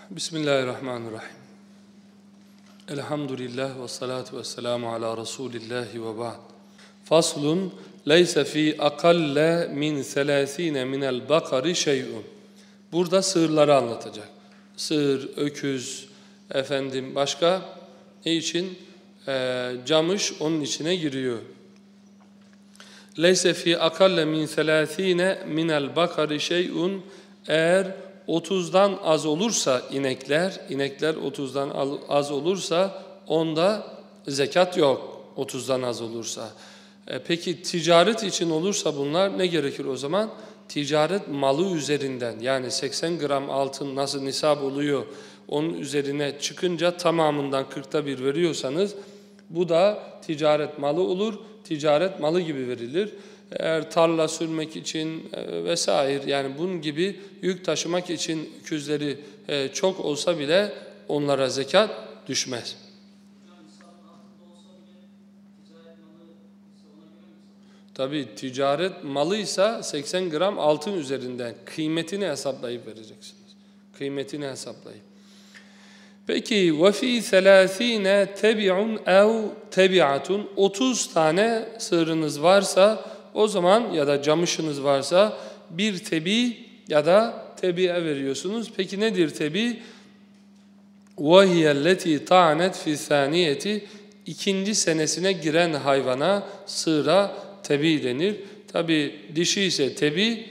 Bismillahirrahmanirrahim. Elhamdülillah ve salatu ve selamu ala Resulillahi ve ba'd. Faslun leyse fi akalle min selasine minel bakari şey'un. Burada sığırları anlatacak. Sığır, öküz, başka ne için? Camış onun içine giriyor. Leyse fi akalle min selasine minel bakari şey'un. Eğer 30'dan az olursa inekler 30'dan az olursa onda zekat yok 30'dan az olursa. Peki ticaret için olursa bunlar ne gerekir o zaman? Ticaret malı üzerinden, yani 80 gram altın nasıl nisab oluyor onun üzerine çıkınca tamamından 1/40 veriyorsanız bu da ticaret malı olur, ticaret malı gibi verilir. Eğer tarla sürmek için vesaire, yani bunun gibi yük taşımak için öküzleri çok olsa bile onlara zekat düşmez. Tabii ticaret malıysa 80 gram altın üzerinden kıymetini hesaplayıp vereceksiniz. Kıymetini hesaplayıp. Peki ve fi 30 tebi'un ev tebi'atun, 30 tane sığırınız varsa o zaman, ya da camışınız varsa bir tebi ya da tebi'e veriyorsunuz. Peki nedir tebi? وَهِيَ الَّتِي تَعْنَتْ فِي الثَّانِيَةِ, ikinci senesine giren hayvana, sığıra tebi denir. Tabi dişi ise tebi,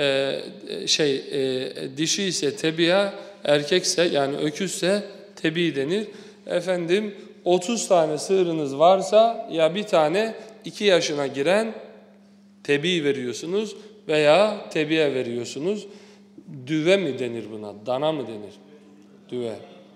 dişi ise tebi'a, erkekse yani öküzse tebi denir. 30 tane sığırınız varsa ya bir tane 2 yaşına giren tebi veriyorsunuz veya tebi'e veriyorsunuz. Düve mi denir buna? Dana mı denir? Düve.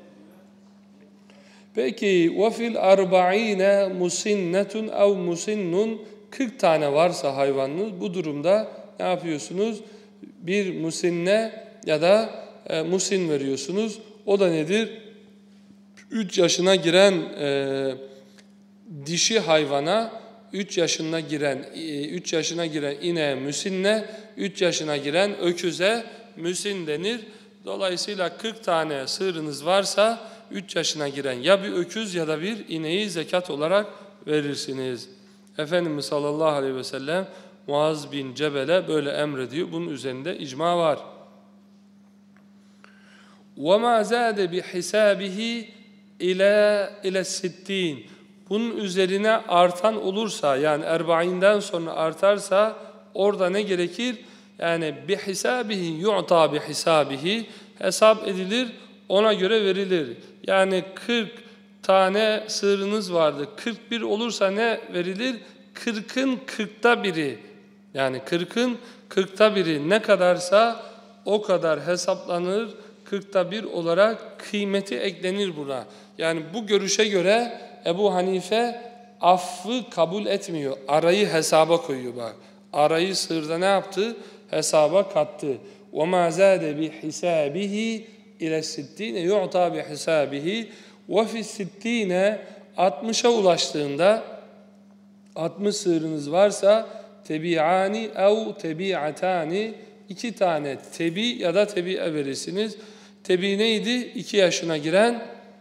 Peki وَفِي الْأَرْبَعِينَ مُسِنَّةٌ اَوْ مُسِنُّنْ, 40 tane varsa hayvanınız, bu durumda ne yapıyorsunuz? Bir musinne ya da musin veriyorsunuz. O da nedir? 3 yaşına giren dişi hayvana, 3 yaşına giren ineğe müsinne, 3 yaşına giren öküze müsin denir. Dolayısıyla 40 tane sığırınız varsa 3 yaşına giren ya bir öküz ya da bir ineği zekat olarak verirsiniz. Efendimiz sallallahu aleyhi ve sellem Muaz bin Cebel'e böyle emrediyor. Bunun üzerinde icma var. وَمَا زَادَ بِحِسَابِهِ اِلَى السِّتِّينَ, bunun üzerine artan olursa, yani 40'den sonra artarsa orada ne gerekir? Yani bihisabihi yu'ta bihisabihi, hesap edilir, ona göre verilir. Yani 40 tane sığırınız vardı. 41 olursa ne verilir? 40'ın 40'ta biri. Yani 40'ın 40'ta biri ne kadarsa o kadar hesaplanır. 40'ta 1 olarak kıymeti eklenir buna. Yani bu görüşe göre Ebu Hanife affı kabul etmiyor. Arayı hesaba koyuyor bak. Arayı sığırda ne yaptı? Hesaba kattı. وَمَا زَادَ بِحِسَابِهِ اِلَى السِّتِّينَ يُعْتَى بِحِسَابِهِ وَفِي السِّتِّينَ, 60'a ulaştığında 60 sığırınız varsa tebi'ani ev tebi'atani, 2 tane tebi ya da tebi'e verirsiniz. Tebi neydi? 2 yaşına giren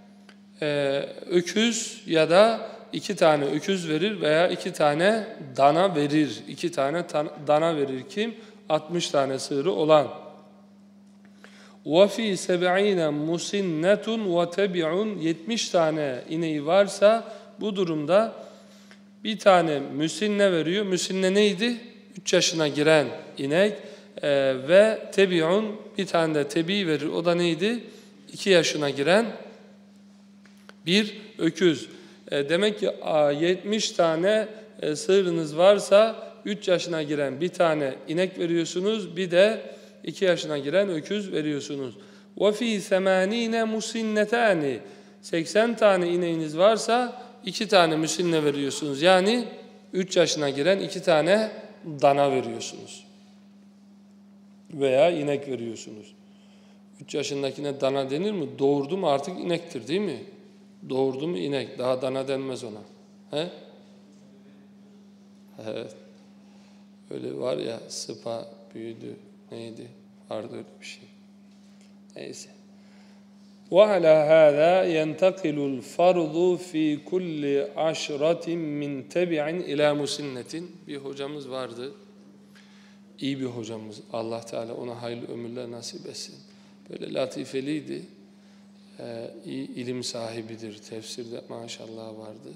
öküz ya da 2 tane öküz verir veya 2 tane dana verir. 2 tane dana verir kim? 60 tane sığırı olan. وَفِي 70 musinnetun وَتَبِعٌ, 70 tane ineği varsa bu durumda bir tane müsinne veriyor. Müsinne neydi? 3 yaşına giren inek ve tebi'un, bir tane de tebi verir. O da neydi? 2 yaşına giren bir öküz. Demek ki 70 tane sığırınız varsa 3 yaşına giren bir tane inek veriyorsunuz, bir de 2 yaşına giren öküz veriyorsunuz. وَفِي 80 musinnetani, 80 tane ineğiniz varsa 2 tane müsinne veriyorsunuz. Yani 3 yaşına giren 2 tane dana veriyorsunuz. Veya inek veriyorsunuz. 3 yaşındakine dana denir mi? Doğurdu mu artık inektir değil mi? Doğurdu mu inek. Daha dana denmez ona. He? Evet. Öyle var ya, sıpa büyüdü. Neydi? Vardı öyle bir şey. Neyse. وعلى هذا ينتقل الفرض في كل عشرة من تبع إلى مسنة. Bir hocamız vardı. İyi bir hocamız. Allah Teala ona hayırlı ömürler nasip etsin. Böyle latifeliydi. İyi ilim sahibidir. Tefsirde maşallah vardı.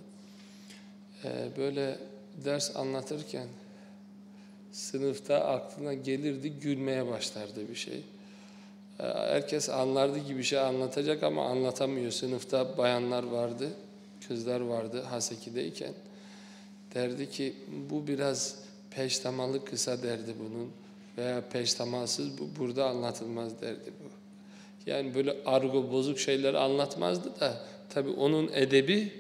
Böyle ders anlatırken sınıfta aklına gelirdi, gülmeye başlardı bir şey. Herkes anlardı gibi bir şey anlatacak ama anlatamıyor. Sınıfta bayanlar vardı, kızlar vardı Haseki'deyken. Derdi ki bu biraz peştemalı kısa derdi bunun veya peştemalsız bu burada anlatılmaz derdi bu. Yani böyle argo bozuk şeyler anlatmazdı da tabii onun edebi,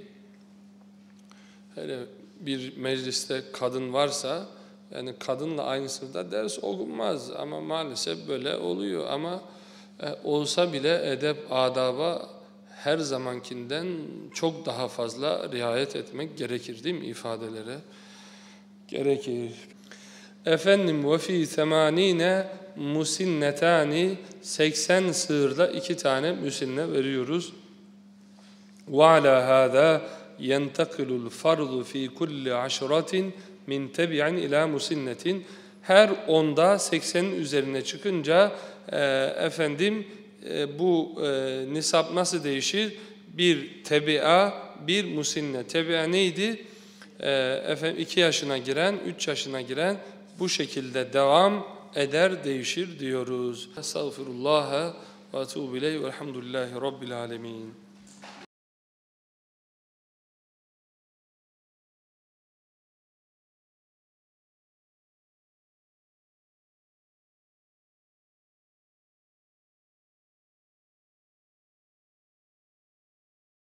hele bir mecliste kadın varsa yani kadınla aynı sınıfta ders okunmaz ama maalesef böyle oluyor ama olsa bile edep adaba her zamankinden çok daha fazla riayet etmek gerekir değil mi ifadelere? Gerekir. Efendim ve fi 80 musinnetani 80 sığırda 2 tane müsinne veriyoruz. Ve ala hâzâ yentakilul fardu fi kulli aşratin min tebi'in ila musinnetin. Her 10'da 80'in üzerine çıkınca bu nisap nasıl değişir? Bir tebi'a, bir musinne. Tebi'a neydi? 2 yaşına giren, 3 yaşına giren bu şekilde devam eder, değişir diyoruz. Estağfirullah ve etûbü ileyh ve elhamdülillahi rabbil alemin.